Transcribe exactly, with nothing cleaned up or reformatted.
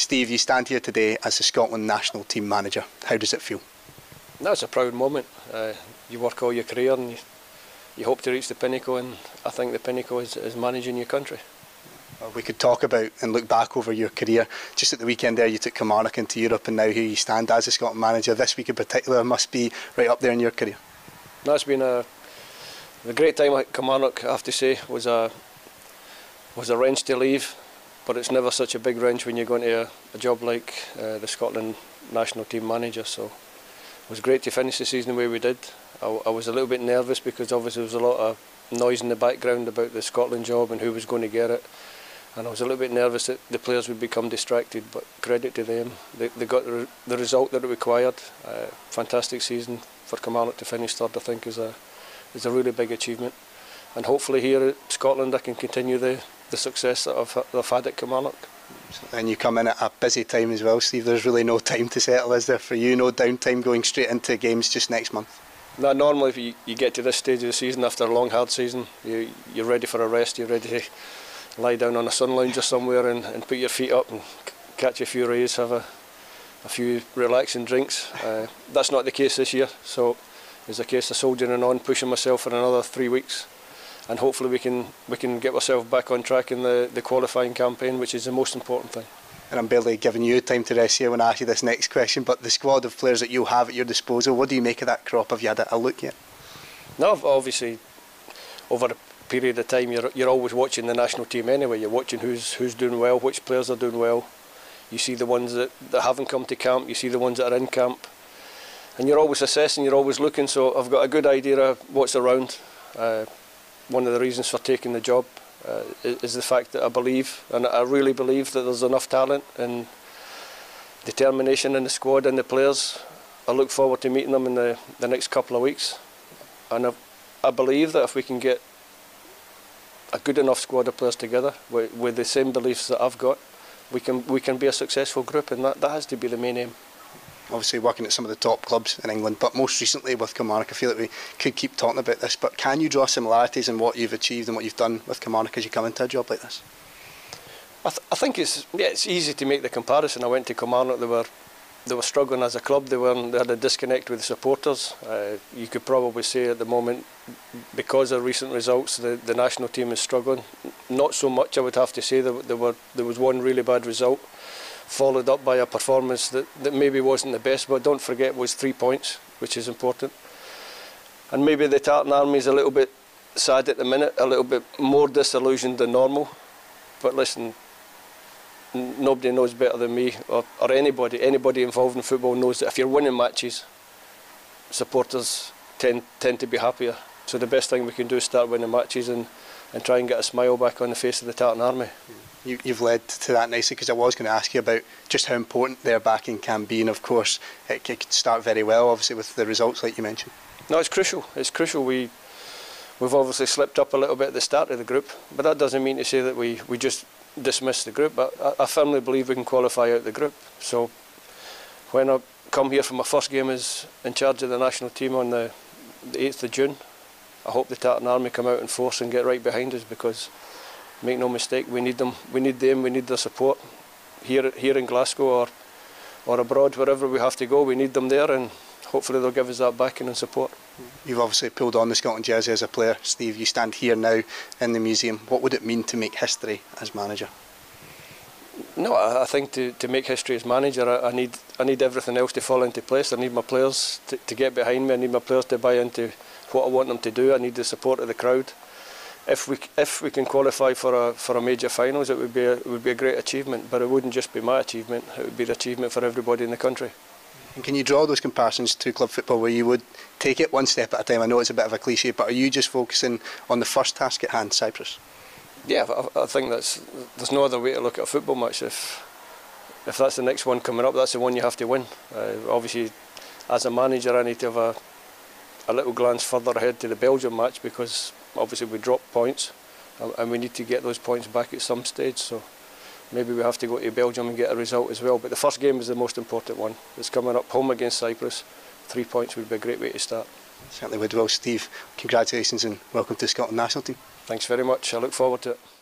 Steve, you stand here today as the Scotland national team manager. How does it feel? That's a proud moment. Uh, you work all your career and you, you hope to reach the pinnacle, and I think the pinnacle is, is managing your country. Well, we could talk about and look back over your career. Just at the weekend there, you took Kilmarnock into Europe, and now here you stand as the Scotland manager. This week in particular must be right up there in your career. That's been a, a great time at Kilmarnock, I have to say. Was a was a wrench to leave, but it's never such a big wrench when you're going to a, a job like uh, the Scotland national team manager. So it was great to finish the season the way we did. I, I was a little bit nervous because obviously there was a lot of noise in the background about the Scotland job and who was going to get it. And I was a little bit nervous that the players would become distracted, but credit to them. They, they got the, the result that it required. Uh, fantastic season for Kilmarnock to finish third, I think, is a, is a really big achievement. And hopefully here at Scotland I can continue the, the success that I've, that I've had at Kilmarnock. And you come in at a busy time as well, Steve. There's really no time to settle, is there, for you? No downtime going straight into games just next month? No, normally if you, you get to this stage of the season after a long hard season, you, you're ready for a rest, you're ready to lie down on a sun lounger somewhere and, and put your feet up and catch a few rays, have a, a few relaxing drinks. Uh, that's not the case this year, so it's a case of soldiering on, pushing myself for another three weeks, and hopefully we can we can get ourselves back on track in the, the qualifying campaign, which is the most important thing. And I'm barely giving you time to rest here when I ask you this next question, but the squad of players that you have at your disposal, what do you make of that crop? Have you had a look yet? No, obviously over a period of time you're, you're always watching the national team anyway. You're watching who's who's doing well, which players are doing well. You see the ones that, that haven't come to camp, you see the ones that are in camp, and you're always assessing, you're always looking. So I've got a good idea of what's around. Uh, one of the reasons for taking the job uh, is the fact that I believe, and I really believe, that there's enough talent and determination in the squad and the players. I look forward to meeting them in the, the next couple of weeks, and I, I believe that if we can get a good enough squad of players together with, with the same beliefs that I've got, we can we can be a successful group, and that, that has to be the main aim. Obviously working at some of the top clubs in England, but most recently with Kilmarnock, I feel that we could keep talking about this, but can you draw similarities in what you've achieved and what you've done with Kilmarnock as you come into a job like this? I, th I think it's yeah it's easy to make the comparison. I went to Kilmarnock, they were they were struggling as a club, they were they had a disconnect with the supporters. Uh, you could probably say at the moment, because of recent results, the, the national team is struggling. Not so much, I would have to say. There, there, were, there was one really bad result, followed up by a performance that, that maybe wasn't the best, but don't forget it was three points, which is important. And maybe the Tartan Army is a little bit sad at the minute, a little bit more disillusioned than normal. But listen, nobody knows better than me, or, or anybody, anybody involved in football knows that if you're winning matches, supporters tend, tend to be happier. So the best thing we can do is start winning matches and, and try and get a smile back on the face of the Tartan Army. You, you've led to that nicely, because I was going to ask you about just how important their backing can be, and of course it, it could start very well, obviously with the results like you mentioned. No, it's crucial, it's crucial. We, we've obviously slipped up a little bit at the start of the group, but that doesn't mean to say that we, we just dismiss the group. I, I firmly believe we can qualify out the group. So when I come here for my first game as in charge of the national team on the, the eighth of June, I hope the Tartan Army come out in force and get right behind us, because make no mistake, we need them, we need them, we need their support here here in Glasgow or or abroad, wherever we have to go. We need them there, and hopefully they'll give us that backing and support. You've obviously pulled on the Scotland jersey as a player, Steve. You stand here now in the museum. What would it mean to make history as manager? No, I, I think to, to make history as manager, I, I need I need everything else to fall into place. I need my players to, to get behind me. I need my players to buy into what I want them to do. I need the support of the crowd. If we if we can qualify for a for a major finals, it would be a, it would be a great achievement. But it wouldn't just be my achievement; it would be the achievement for everybody in the country. And can you draw those comparisons to club football, where you would take it one step at a time? I know it's a bit of a cliche, but are you just focusing on the first task at hand, Cyprus? Yeah, I, I think that's there's no other way to look at a football match. If if that's the next one coming up, that's the one you have to win. Uh, obviously, as a manager, I need to have a a little glance further ahead to the Belgium match, because obviously we dropped points and we need to get those points back at some stage. So maybe we have to go to Belgium and get a result as well. But the first game is the most important one. It's coming up, home against Cyprus. Three points would be a great way to start. Certainly would. Well, Steve, congratulations and welcome to the Scotland national team. Thanks very much. I look forward to it.